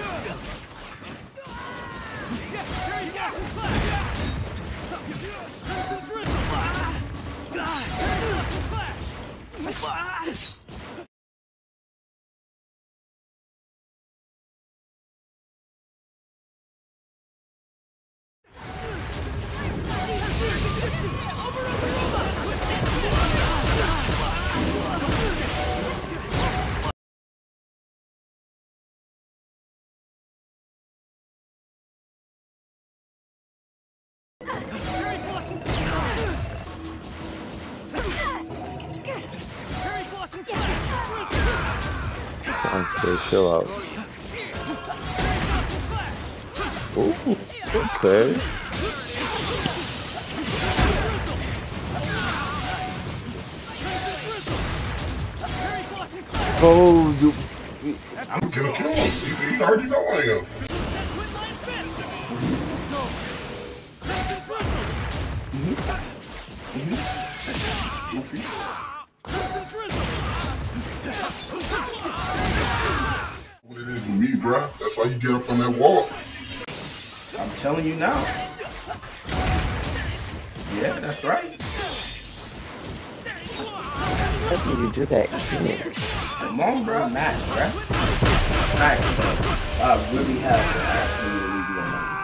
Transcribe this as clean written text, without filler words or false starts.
Honestly, chill out. Ooh, okay. Oh, you. I'm gonna kill him. You already know I am. Goofy. What it is with me, bruh. That's why you get up on that wall. I'm telling you now. Yeah, that's right. How do you do that here? Come on, bro. Max, bro. Max, bro. I really have to ask you to leave you alone.